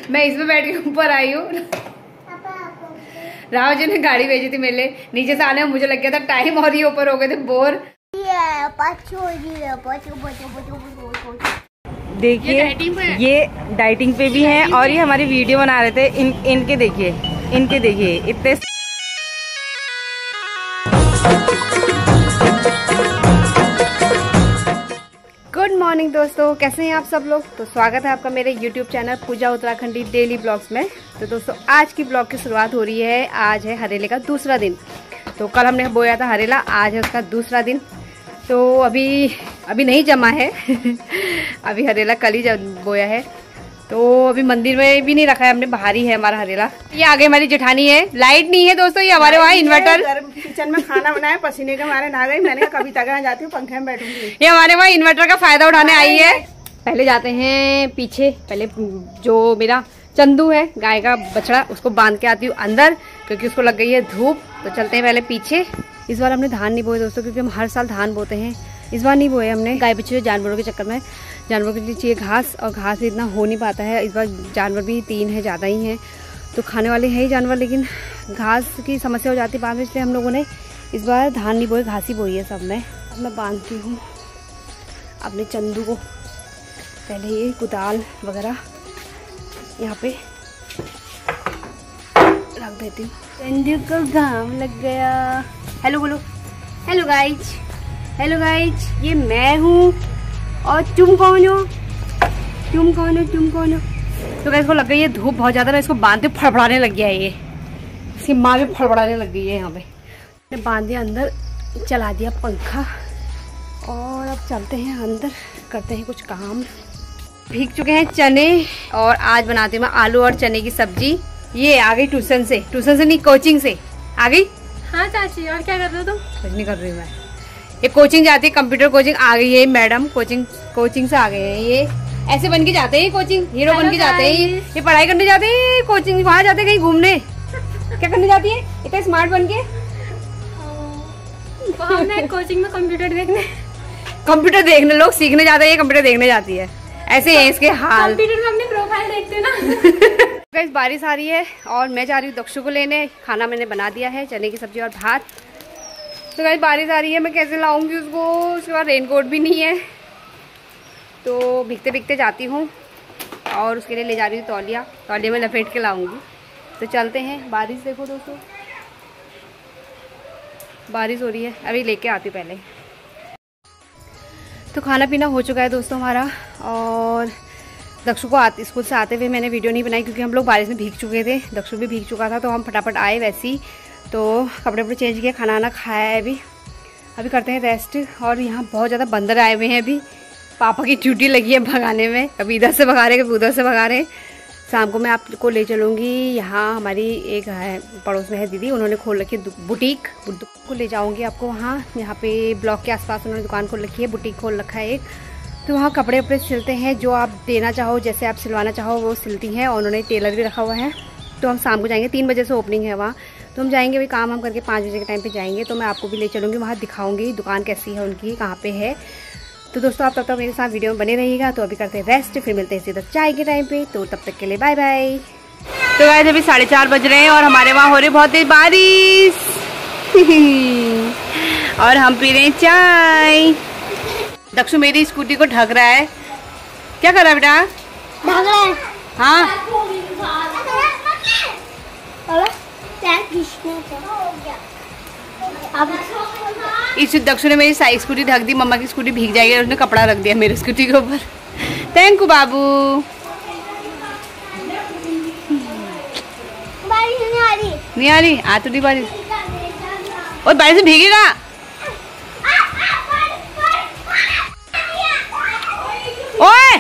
मैं इसमें बैठ के ऊपर आई हूँ। राव जी ने गाड़ी भेजी थी मेरे लिए, नीचे से आने में मुझे लग गया था टाइम और ये ऊपर हो गए थे बोर। देखिए ये डाइटिंग पे भी हैं और ये हमारी वीडियो बना रहे थे। इनके देखिए इतने। गुड मॉर्निंग दोस्तों, कैसे हैं आप सब लोग। तो स्वागत है आपका मेरे YouTube channel Pooja Uttarakhandi daily blogs में। तो दोस्तों आज की ब्लॉग की शुरुआत हो रही है। आज है हरेले का दूसरा दिन। तो कल हमने बोया था हरेला, आज है उसका दूसरा दिन। तो अभी नहीं जमा है अभी हरेला कल ही बोया है। तो अभी मंदिर में भी नहीं रखा है हमने, बाहर ही है हमारा हरेला। ये आगे हमारी जेठानी है। लाइट नहीं है दोस्तों, ये हमारे वहाँ इन्वर्टर। किचन में खाना बनाया, पसीने के मारे नहा गई। मैंने कहा कभी तक जाती हूँ, पंखे में बैठूंगी। ये हमारे वहाँ इन्वर्टर का फायदा उठाने आई है। पहले जाते हैं पीछे, पहले जो मेरा चंदू है गाय का बछड़ा, उसको बांध के आती हूँ अंदर, क्योंकि उसको लग गई है धूप। तो चलते हैं पहले पीछे। इस बार हमने धान नहीं बोए दोस्तों, क्योंकि हम हर साल धान बोते हैं। इस बार नहीं बोए हमने, गाय बछड़े जानवरों के चक्कर में। जानवरों के लिए चाहिए घास, और घास इतना हो नहीं पाता है। इस बार जानवर भी 3 है, ज़्यादा ही हैं, तो खाने वाले हैं ही जानवर, लेकिन घास की समस्या हो जाती है बाद में। इसलिए हम लोगों ने इस बार धान नहीं बोए, घास ही बोई है सब में। अब मैं बांधती हूँ अपने चंदू को। पहले ये कुदाल वगैरह यहाँ पे रख देती हूँ। चंदू को घाम लग गया। हेलो बोलो। हेलो गाइज, हेलो गाइज, ये मैं हूँ और तुम कौन हो, तुम कौन हो, तुम कौन हो। तो गाइस को लग गई है धूप बहुत ज़्यादा ना, इसको बांधते फड़फड़ाने लग गया है। ये इसकी माँ भी फड़फड़ाने लग गई है यहाँ पे। मैंने बांध दिया अंदर, चला दिया पंखा, और अब चलते हैं अंदर, करते हैं कुछ काम। भीग चुके हैं चने, और आज बनाती हूँ मैं आलू और चने की सब्जी। ये आ गई ट्यूशन से नहीं, कोचिंग से आ गई। हाँ चाची, और क्या कर रहे हो तुम। कुछ नहीं कर रही मैं, ये कोचिंग जाती है, कंप्यूटर कोचिंग। आ गई है मैडम, कोचिंग से आ गए हैं। ये ऐसे बन के जाते हैं कोचिंग, हीरो बन के जाते हैं। ये पढ़ाई करने जाते हैं कोचिंग, वहाँ जाते हैं कहीं घूमने। क्या करने जाती है इतना स्मार्ट बन के। हमने कोचिंग में कंप्यूटर देखने लोग सीखने जाते हैं, ये कंप्यूटर देखने जाती है। ऐसे है इसके हाल। कंप्यूटर में अपनी प्रोफाइल देखते ना। गाइस बारिश आ रही है और मैं जा रही हूँ दक्षु को लेने। खाना मैंने बना दिया है, चने की सब्जी और भात। तो गाइस बारिश आ रही है, मैं कैसे लाऊंगी उसको। उसके बाद रेनकोट भी नहीं है, तो भीगते भीगते जाती हूँ। और उसके लिए ले जा रही हूँ तौलिया में लपेट के लाऊंगी। तो चलते हैं। बारिश देखो दोस्तों, बारिश हो रही है। अभी लेके आती पहले। तो खाना पीना हो चुका है दोस्तों हमारा, और दक्षु को स्कूल से आते हुए मैंने वीडियो नहीं बनाई, क्योंकि हम लोग बारिश में भीग चुके थे। दक्षु भी भीग चुका था, तो हम फटाफट आए वैसे ही। तो कपड़े वपड़े चेंज किए, खाना वाना खाया है। अभी करते हैं रेस्ट। और यहाँ बहुत ज़्यादा बंदर आए हुए हैं। अभी पापा की ड्यूटी लगी है भगाने में, कभी इधर से भगा रहे, कभी उधर से भगा रहे। शाम को मैं आपको ले चलूँगी। यहाँ हमारी एक है पड़ोस में है दीदी, उन्होंने खोल रखी है बुटीक को ले जाऊँगी आपको वहाँ। यहाँ पे ब्लॉक के आसपास उन्होंने दुकान खोल रखी है, बुटीक खोल रखा है एक। तो वहाँ कपड़े वपड़े सिलते हैं, जो आप देना चाहो, जैसे आप सिलवाना चाहो वो सिलती हैं। और उन्होंने टेलर भी रखा हुआ है। तो हम शाम को जाएंगे, 3 बजे से ओपनिंग है वहाँ। तो हम जाएंगे, वही काम हम करके 5 बजे के टाइम पे जाएंगे। तो मैं आपको भी ले चलूँगी, वहाँ दिखाऊंगी दुकान कैसी है उनकी, कहाँ पे है। तो दोस्तों आप तब तक मेरे साथ वीडियो में बने रहिएगा। तो अभी करते हैं रेस्ट, फिर मिलते हैं सीधा चाय के टाइम पे। तो तब तक के लिए बाय बाय। तो गाइस अभी 4:30 बज रहे हैं और हमारे वहाँ हो रही बहुत तेज बारिश और हम पी रहे हैं चाय। दक्षु मेरी स्कूटी को ढक रहा है। क्या कर रहा है बेटा। ढक रहा है। हाँ इस दक्षु ने मेरी स्कूटी ढक दी। मम्मा की स्कूटी भीग जाएगी, उसने कपड़ा रख दिया मेरी स्कूटी के ऊपर। थैंक यू बाबू। बारिश नहीं आ रही आ तो नहीं बारिश। और बारिश में भीगेगा। ओए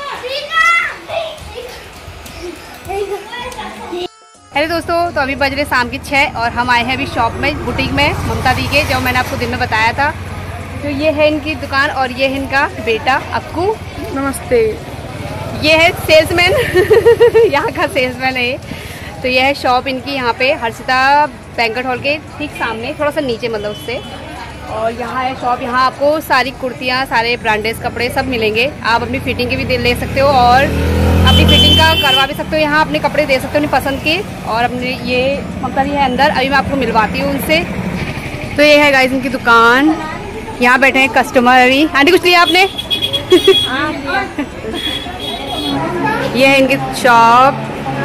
हेलो दोस्तों, तो अभी बज रहे शाम के 6 और हम आए हैं अभी शॉप में, बुटीक में, ममता दी के, जो मैंने आपको दिन में बताया था। तो ये है इनकी दुकान और ये है इनका बेटा अक्कू। नमस्ते। ये है सेल्समैन यहाँ का सेल्समैन है ये। तो ये है शॉप इनकी, यहाँ पे हर्षिता बैंक्वेट हॉल के ठीक सामने, थोड़ा सा नीचे मतलब उससे। और यहाँ है शॉप, यहाँ आपको सारी कुर्तियाँ, सारे ब्रांडेड कपड़े सब मिलेंगे। आप अपनी फिटिंग के भी ले सकते हो और अपनी फिटिंग का करवा भी सकते हो, यहाँ अपने कपड़े दे सकते हो अपनी पसंद के। और अपने ये अंकल ही है अंदर, अभी मैं आपको मिलवाती हूँ उनसे। तो ये है गाइस इनकी दुकान, यहाँ बैठे हैं कस्टमर। अभी आंटी कुछ लिया आपने? ये है इनकी शॉप।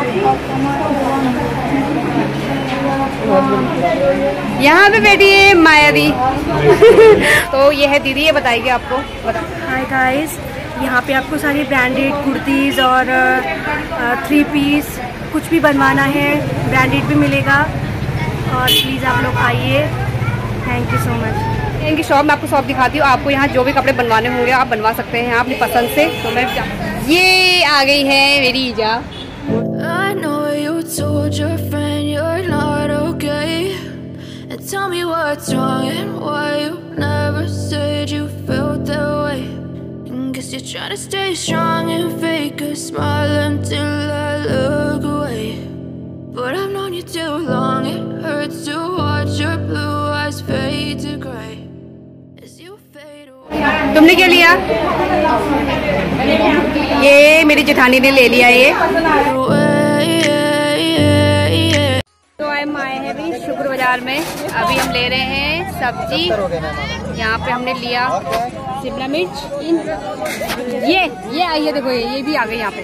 यहाँ पे बैठी है माया दी। तो ये है दीदी, ये बताइए आपको। हाय गाइस, यहाँ पे आपको सारी ब्रांडेड कुर्तीज़ और 3 पीस कुछ भी बनवाना है, ब्रांडेड भी मिलेगा। और प्लीज़ आप लोग आइए, थैंक यू सो मच। इनकी शॉप मैं आपको शॉप दिखाती हूँ। आपको यहाँ जो भी कपड़े बनवाने होंगे आप बनवा सकते हैं यहाँ अपनी पसंद से। तो मैं ये आ गई है मेरी ईजा। I know you told your friend you're not okay, and tell me what's wrong and why you never said you felt that way. And guess you're trying to stay strong and fake a smile until I look away. But I've known you too long, it hurts to watch your blue eyes fade to gray as you fade away. तुमने क्या लिया? ये मेरी जेठानी ने ले लिया ये। तो हम आए हैं अभी शुक्र बाजार में। अभी हम ले रहे हैं सब्जी। यहाँ पे हमने लिया शिमला मिर्च। ये आई है, देखो ये भी आ गई यहाँ पे।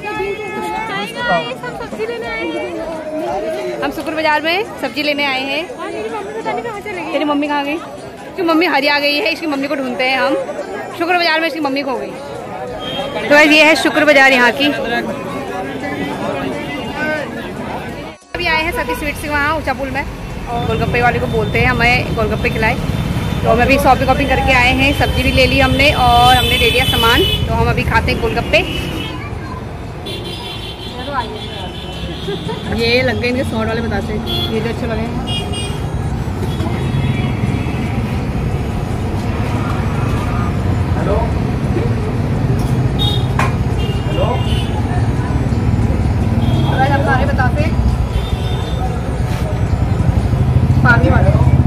हम शुक्र बाजार में सब्जी लेने आए हैं। तेरी मम्मी कहाँ गई? इसकी मम्मी हरी आ गई है, इसकी मम्मी को ढूंढते हैं हम। शुक्र बाजार में इसकी मम्मी खो गई। तो ये है शुक्र बाजार यहाँ की। अभी आए हैं सती स्वीट से वहाँ ऊंचा पुल में, और गोलगप्पे वाले को बोलते हैं हमें गोलगप्पे खिलाए। तो हम अभी शॉपिंग करके आए हैं, सब्जी भी ले ली हमने और हमने ले लिया सामान। तो हम अभी खाते हैं गोलगप्पे। ये लग गए इनके 100 वाले बताते हैं, ये जो अच्छे लगे हैं। सारे बताते पानी वाले,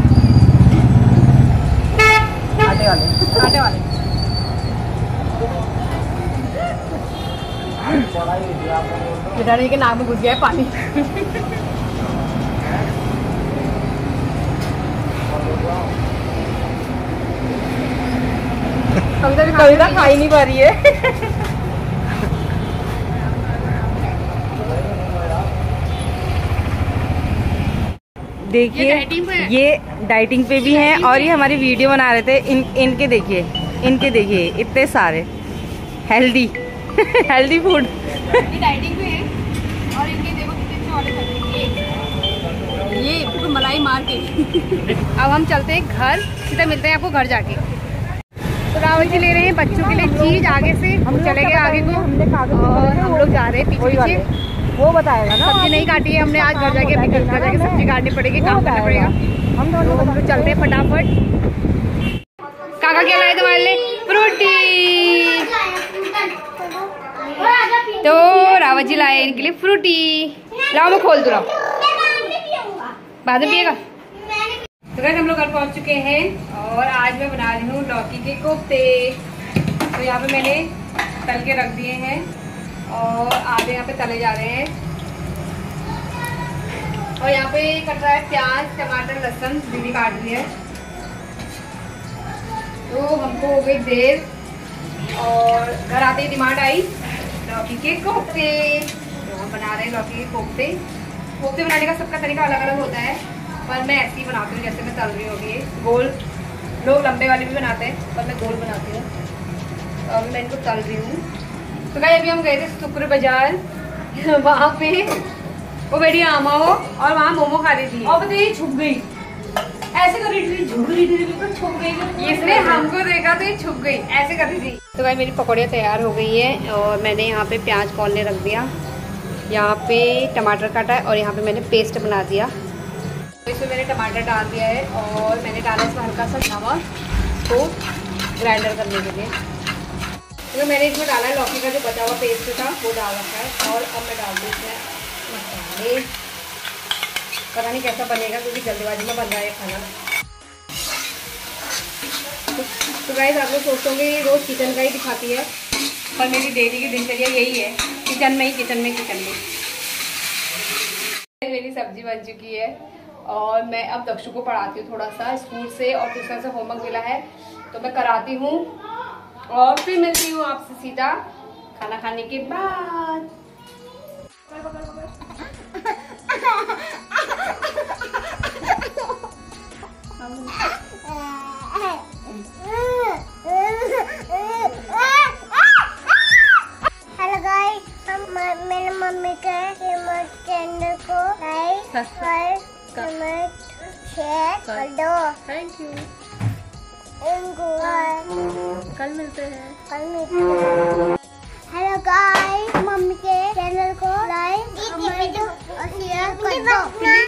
आटे वाले बेचारे के नाक में घुस गया है पानी। कविता खा ही नहीं पा रही है। देखिए ये डाइटिंग पे भी हैं और ये हमारी वीडियो बना रहे थे। इनके देखिए इतने सारे हेल्दी हेल्दी फूड। डाइटिंग पे है और इनके देखो कितने वाले हैं। ये पूरी मलाई मार के। अब हम चलते हैं घर, सीधा मिलते हैं आपको घर जाके। तो रावल जी ले रहे हैं बच्चों के लिए चीज आगे से, हम चले गए आगे को और हम लोग जा रहे हैं पीछे। वो बताएगा ना, सब्जी नहीं काटी है हमने आज, घर जाके अपनी घर जाके सब्जी काटनी पड़ेगी, काम करना पड़ेगा। हम लोग चलते हैं फटाफट। काका क्या लाए तुम्हारे लिए? फ्रूटी। तो रावत जी लाए इनके लिए फ्रूटी। लाओ मैं खोल दूँ, बाद में पिएगा। तो गाइस हम लोग घर पहुंच चुके हैं और आज मैं बना रही हूँ लौकी के कोफ्ते। तो यहाँ पे मैंने तल के रख दिए हैं और आधे यहाँ पे तले जा रहे हैं। और यहाँ पे कट रहा है प्याज, टमाटर, लहसुन, दीदी काट दिया है। तो हमको हो गई देर और घर आते ही डिमांड आई लौकी के कोफ्ते। तो हम बना रहे हैं लौकी के कोफ्ते। कोफ्ते बनाने का सबका तरीका अलग अलग होता है, पर मैं ऐसे ही बनाती हूँ जैसे मैं तल रही होगी। गोल, लोग लंबे वाले भी बनाते हैं पर मैं गोल बनाती हूँ। तो अभी मैं इनको तल रही हूँ। तो गाइस अभी हम गए थे शुक्र बाजार, वहाँ पे वो बेटी आमा हो और वहाँ मोमो खा रही थी और बताइए छुप गई। ऐसे कर रही थी, झुक रही थी, बिल्कुल छुप गई। इसने हमको देखा तो ये छुप गई, ऐसे कर रही थी। तो गाइस मेरी पकौड़ियाँ तैयार हो गई है और मैंने यहाँ पे प्याज कौलने रख दिया, यहाँ पे टमाटर काटा है और यहाँ पे मैंने पेस्ट बना दिया। तो इसमें मैंने टमाटर डाल दिया है और मैंने डाला इसमें हल्का सा नमक को ग्राइंडर करने के लिए। तो मैंने इसमें डाला है लौकी का जो बचा हुआ पेस्ट था वो डाल रखा है। और अब मैं डाल दूँ इसमें मसाले। पता नहीं कैसा बनेगा क्योंकि जल्दीबाजी में बन रहा है खाना। तो गाइस आप लोग सोचते होंगे ये रोज़ किचन का ही दिखाती है, पर मेरी डेली की दिनचर्या यही है, किचन में। मेरी सब्जी बन चुकी है और मैं अब दक्षु को पढ़ाती हूँ थोड़ा सा स्कूल से, और ट्यूशन से होमवर्क मिला है तो मैं कराती हूँ और फिर मिलती हूँ आपसे सीधा खाना खाने के बाद। हेलो गाइस, मेरे मम्मी के चैनल को लाइक, सब्सक्राइब, कमेंट, शेयर कर दो। Thank you. कल मिलते हैं। हेलो गाइस, मम्मी के चैनल को लाइक, कमेंट और शेयर कर दो।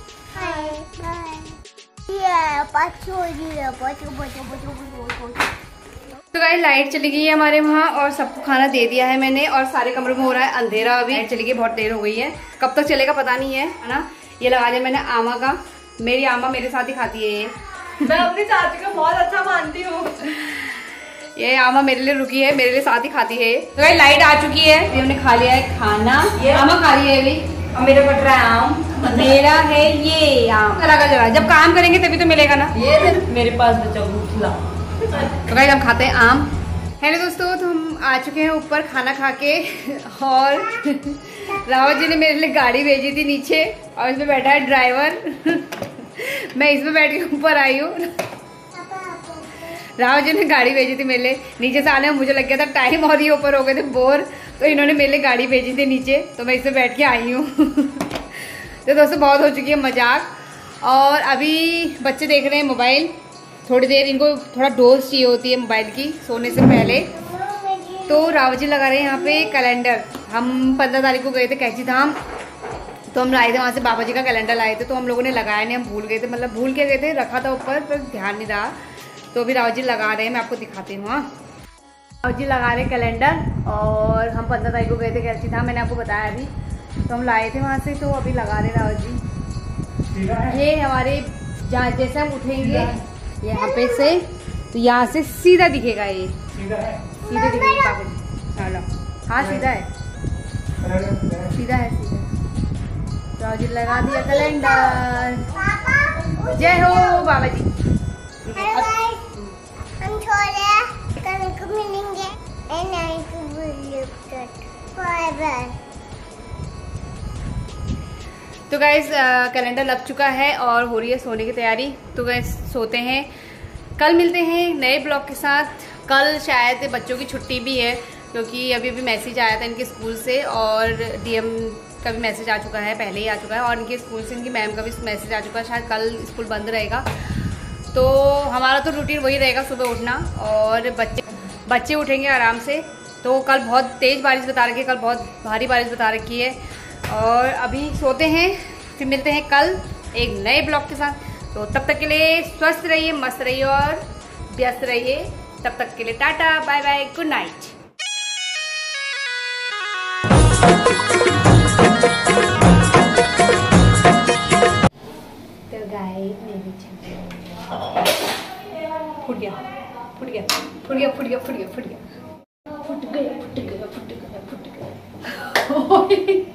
तो गाइस लाइट चली गई है हमारे वहाँ और सबको खाना दे दिया है मैंने, और सारे कमरों में हो रहा है अंधेरा। अभी लाइट चली गई, बहुत देर हो गई है, कब तक चलेगा पता नहीं है ना। ये लगा दिया मैंने आमा का, मेरी आमा मेरे साथ ही खाती है ये। मैं अपनी चाची को बहुत अच्छा मानती हूँ। ये आमा मेरे लिए रुकी है, मेरे लिए साथ ही खाती है। तो गाइस लाइट आ चुकी है, हमने खा लिया है खाना। आमा खा रही है अभी, और मेरे बट रहा है आम, मेरा है ये आम। जरा जब काम करेंगे तभी तो मिलेगा ना। ये मेरे पास बचा खिला। तो गाइस हम खाते हैं आम। हेलो दोस्तों, तो हम आ चुके हैं ऊपर खाना खा के, और रावत जी ने मेरे लिए गाड़ी भेजी थी नीचे, और इसमें बैठा है ड्राइवर। मैं इसमें बैठ के ऊपर आई हूँ। रावत जी ने गाड़ी भेजी थी मेरे लिए, नीचे से आने में मुझे लग गया था टाइम, और ये ऊपर हो गए थे बोर, तो इन्होंने मेरे लिए गाड़ी भेजी थी नीचे, तो मैं इसमें बैठ के आई हूँ। तो दोस्तों बहुत हो चुकी है मजाक, और अभी बच्चे देख रहे हैं मोबाइल। थोड़ी देर इनको थोड़ा डोज चाहिए होती है मोबाइल की सोने से पहले। तो रावत जी लगा रहे हैं यहाँ पे कैलेंडर। हम 15 तारीख को गए थे कैंची धाम, तो हम लाए थे वहाँ से बाबा जी का कैलेंडर लाए थे, तो हम लोगों ने लगाया नहीं, हम भूल गए थे, मतलब भूल के गए थे, रखा था ऊपर पर ध्यान नहीं रहा। तो अभी रावत जी लगा रहे हैं, मैं आपको दिखाती हूँ। हाँ रावत जी लगा रहे हैं कैलेंडर, और हम 15 तारीख को गए थे कैंची धाम, मैंने आपको बताया अभी, तो हम लाए थे वहाँ से, तो अभी लगा रहे रावत जी। ये हमारे जहाँ जैसे हम उठेंगे यहाँ पे से, तो यहाँ से सीधा दिखेगा, ये सीधा दिखेगा। हाँ सीधा है, सीधा है, सीधा। तो जी लगा दिया कैलेंडर। जय हो बाबा जी। हम छोड़े कल को मिलेंगे एंड आई विल फॉरएवर। तो गाइस कैलेंडर लग चुका है और हो रही है सोने की तैयारी। तो गाइस सोते हैं, कल मिलते हैं नए ब्लॉग के साथ। कल शायद बच्चों की छुट्टी भी है, क्योंकि अभी मैसेज आया था इनके स्कूल से, और डीएम का भी मैसेज आ चुका है, पहले ही आ चुका है, और इनके स्कूल से इनकी मैम का भी मैसेज आ चुका है, शायद कल स्कूल बंद रहेगा। तो हमारा तो रूटीन वही रहेगा, सुबह उठना, और बच्चे उठेंगे आराम से। तो कल बहुत तेज़ बारिश बता रखी है, कल बहुत भारी बारिश बता रखी है, और अभी सोते हैं, फिर मिलते हैं कल एक नए ब्लॉग के साथ। तो तब तक के लिए स्वस्थ रहिए, मस्त रहिए और व्यस्त रहिए। तब तक के लिए tata, bye bye, good night. तो गाइस मेरी फुट गया फुट गया फुट गया फुट गया फुट गया फुट गया फुट गया फुट गया फुट गया फुट गया